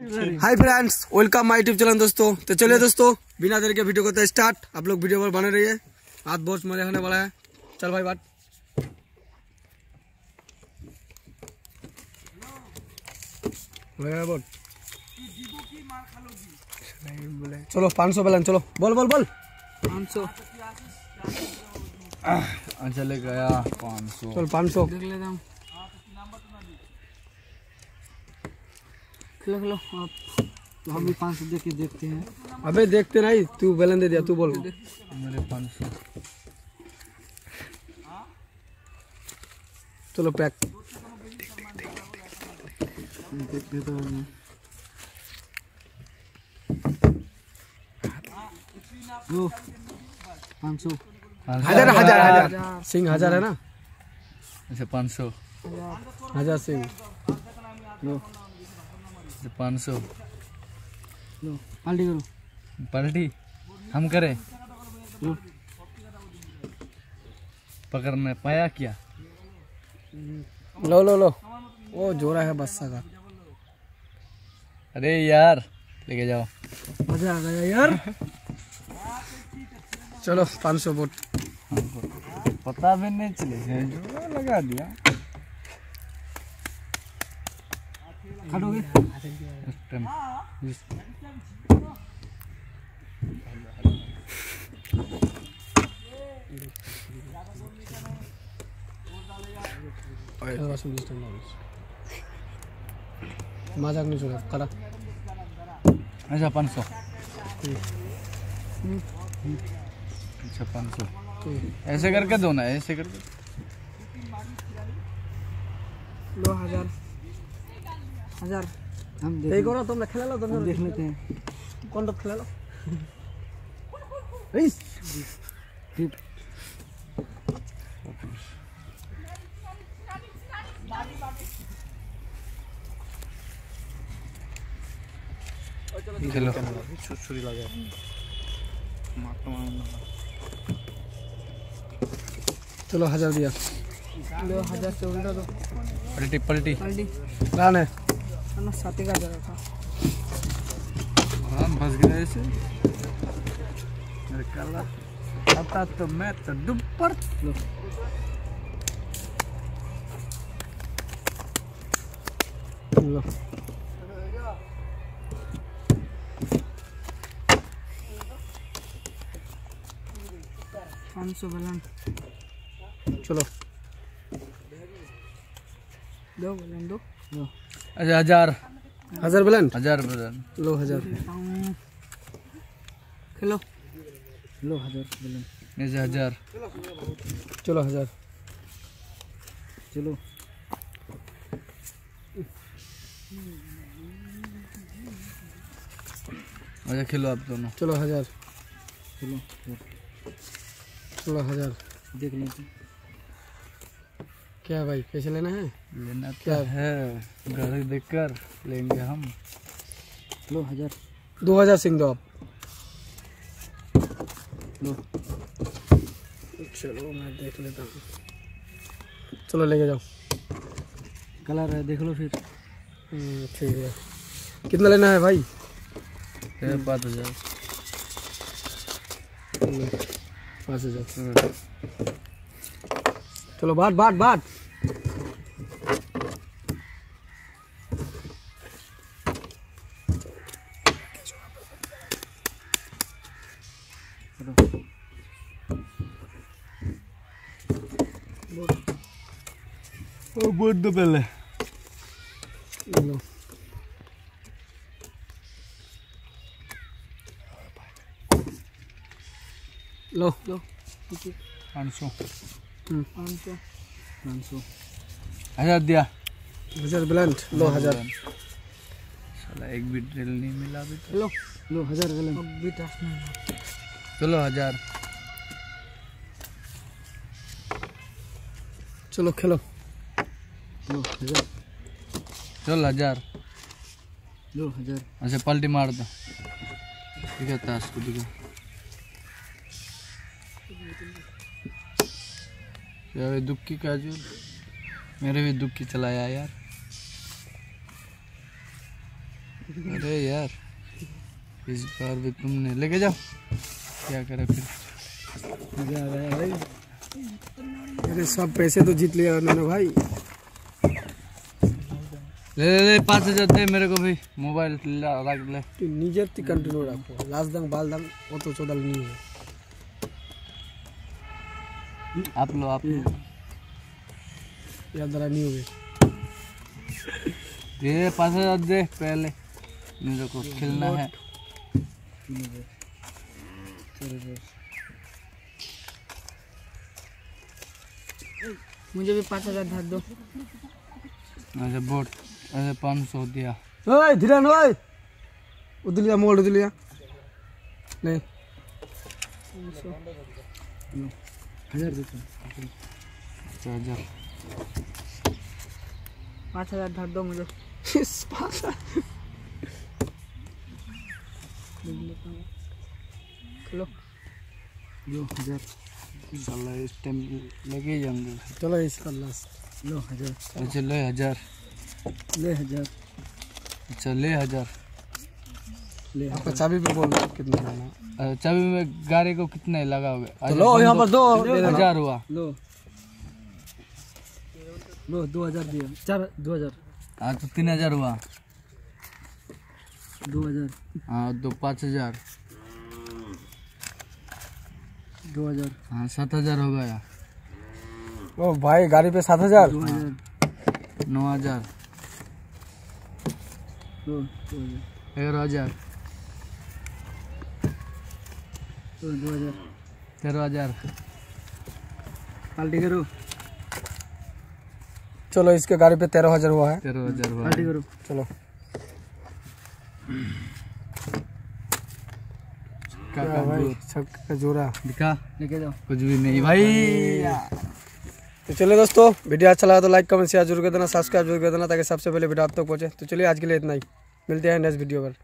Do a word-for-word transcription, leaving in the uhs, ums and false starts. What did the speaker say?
Hi friends, welcome my YouTube channel दोस्तों। तो चलिए दोस्तों, बिना देर के वीडियो करते स्टार्ट। आप लोग वीडियो पर बने रहिए, आज बहुत मजा आने वाला है। चल भाई बात बोल। चलो पाँच सौ बैलेंस, चलो बोल बोल बोल पाँच सौ चले गया पाँच सौ। चल पाँच सौ देख लेता हूँ। खिलो खिलो आप, तो हम भी पाँच सौ देख के देखते हैं। अबे देखते नहीं, तू बैलेंस दे दिया, तू बोल। मेरे पाँच सौ। चलो पैक। देखते तो हैं। लो पाँच सौ। हजार हजार हजार सिंह हजार है ना। अच्छा पाँच सौ। हजार सिंह लो पाँच सौ। लो पाल्टी करो। पलटी हम करें, लो पकड़ने पाया क्या? लो लो लो, वो जोरा है बस्सा का। अरे यार लेके जाओ। मजा आ गया यार। चलो पाँच सौ वोट। पता भी नहीं चले, जो लगा दिया। काटोगे? इस टाइम मजाक नहीं सुना करा। अच्छा पाँच सौ। अच्छा पाँच सौ ऐसे करके दो ना, ऐसे करके। लो हजार हजार हम देख यही करो, तुम खेला लो, हम तुम देख लेते हैं। कौन तो खेला लो। ठीक खेलो। छुरी लगे। चलो हजार दिया। लो हजार से उल्टा दो। पलटी पलटी पाल्टी रान है। ना साथी का हजार था। हाँ फंस गया ऐसे। मेरे काला आता तो मैं तो डूब पर। लो लो पाँच सौ बैलेंस चलो दो बैलेंस दो। लो अच्छा हजार हजार बैलेंस। हजार बदन। लो हजार। खेलो लो हजार बैलेंस। ऐसे हजार। चलो हजार। चलो अच्छा खेलो आप दोनों। चलो हजार। चलो चलो हजार। देख लेते हैं। क्या भाई, कैसे लेना है? लेना क्या क्या है, गाड़ी देखकर लेंगे हम। लो हजार। दो हजार सिंह दो आप। लो चलो मैं देख लेता हूँ। चलो लेके जाओ। कलर है देख लो फिर। हम्म, ठीक है। कितना लेना है भाई? पाँच हजार। पाँच हजार। चलो बाट बाट बाट। ओ बोल दो पहले। लो लो लो पाँच सौ। पाँच सौ पाँच सौ हजार दिया। हजार ब्लैंड। लो हजार। साला एक भी ड्रिल नहीं मिला अभी तक। लो लो हजार बैलेंस। अब भी टच नहीं। चलो हजार। चलो खेलो। लो हजार। चल हजार। लो हजार। अच्छा पलटी मार दो। दिखा ताश को दिखा। यार दुखी काजूल, मेरे भी दुखी चलाया यार। अरे यार इस बार भी तुमने लेके जाओ, क्या करे फिर। मजा आ गया भाई। अरे सब पैसे तो जीत लिया उन्होंने भाई। ले ले ले पाँच हजार दे मेरे को भी, मोबाइल रख ले। তুই নিজের তুই কন্টিনিউ রাখো, লাস্ট দাম বাল দাম অত চোদাল নিয়ে आप लो आप लो। यार द्वारा नहीं होगे। ये पाँच हजार दे पहले, मेरे को खेलना है। मुझे भी पाँच हजार धार दो। अच्छा बोट, अच्छा पाँच सौ दिया। ओए धीरन ओए उदलिया मोड़ उदलिया नहीं हजार देता। अच्छा हजार पाँच हजार धार दो मुझे। इस पासा चलो दो हजार। साला इस टाइम लगे जाएंगे। चलो इसका लास्ट लो हजार। अच्छा ले हजार। ले हजार। अच्छा ले हजार। ले आपका चाबी पे बोल दो कितना लेना। अच्छा, चाबी में गाड़ी को कितने लगाओगे? तो लो यहाँ पर दो हजार हुआ। लो लो दो हजार दिया। चार दो हजार। हाँ तो तीन हजार हुआ। दो हजार। हाँ दो पाँच हजार। दो हजार। हाँ सात हजार हो गया। ओ भाई गाड़ी पे सात हजार। दो हजार। नौ हजार। दो दो हजार। ग्यारह हजार। दो दो हजार। तेरह हजार। पार्टी करो। चलो इसके गाड़ी पे तेरह हजार हुआ है। तेरह हजार हुआ। पार्टी करो। चलो क्या क्या भाई छक्का का जोड़ा दिखा, लेके जाओ। कुछ भी नहीं भाई। तो चलिए दोस्तों, वीडियो अच्छा लगा तो लाइक कमेंट शेयर जरूर कर देना, सब्सक्राइब जरूर कर देना ताकि सबसे पहले वीडियो आप तक पहुंचे। तो चलिए आज के लिए इतना ही, मिलते हैं नेक्स्ट वीडियो पर।